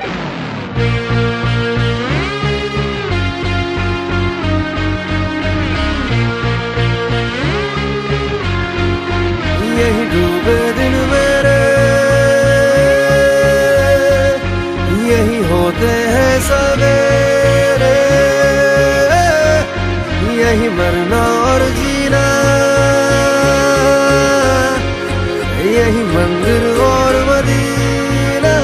यही डूबे दिन मेरे, यही होते हैं सवेरे, यही मरना और जीना, यही मंदिर और मदीना।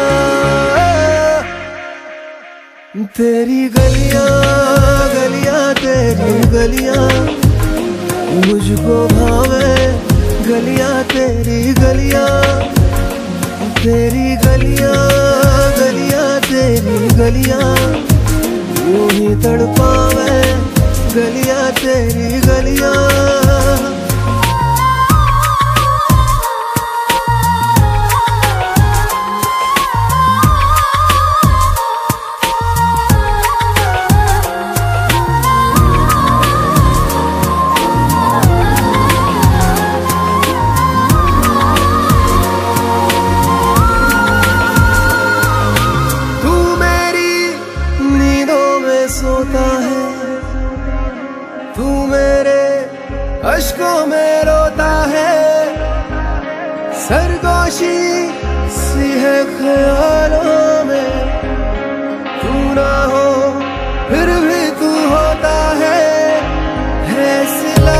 तेरी गलियां गलियां तेरी गलियां मुझको भावे, गलियां तेरी गलियां, तेरी गलियां गलियां तेरी गलियां यूं ही तड़पावे, गलियां तेरी गलियां। सोता है तू मेरे अश्कों में रोता है, सरगोशी सी है ख्यालों में, तू ना हो फिर भी तू होता है सिला।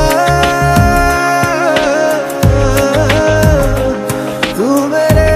तू मेरे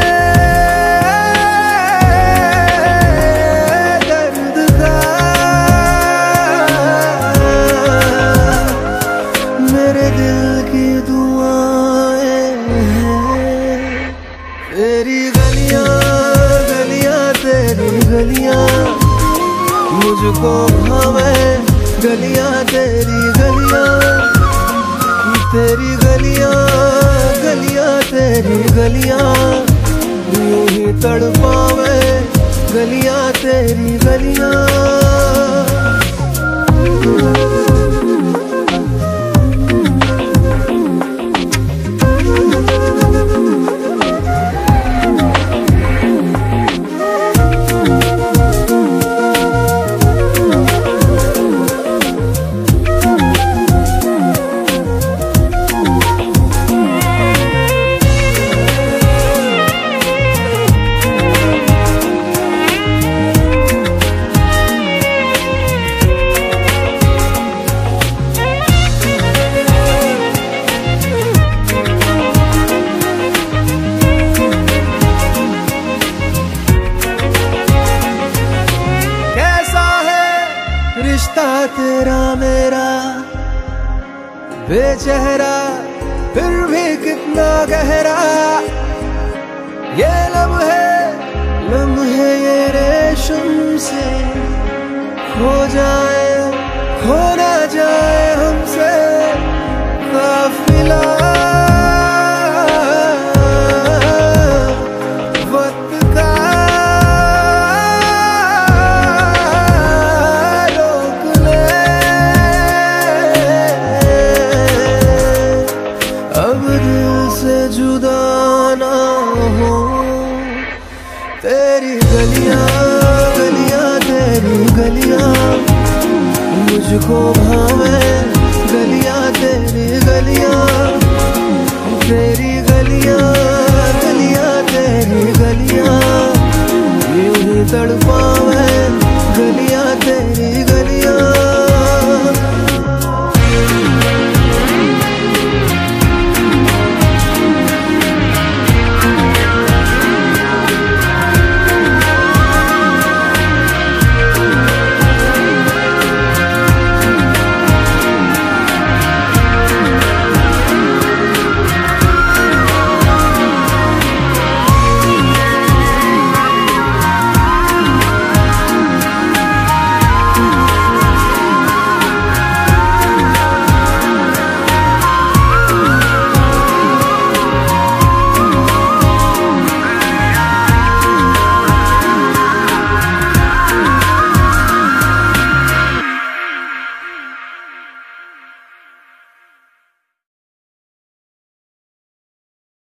तेरी गलियां गलियां तेरी गलियां मुझको भावे, गलियां तेरी गलियां, तेरी गलियां गलियां तेरी गलियां यूं ही तड़पावे, गलियां तेरी गलियां। रिश्ता तेरा मेरा बेचेहरा फिर भी कितना गहरा, ये लम्हे ये रेशम से खो जाए, खो ना जाए हमसे काफिला। जुदा ना हो तेरी गलियां गलियां तेरी गलियां मुझको भावे, गलियां तेरी गलियां, तेरी गलियां गलियां तेरी गलियां यूं ही तड़प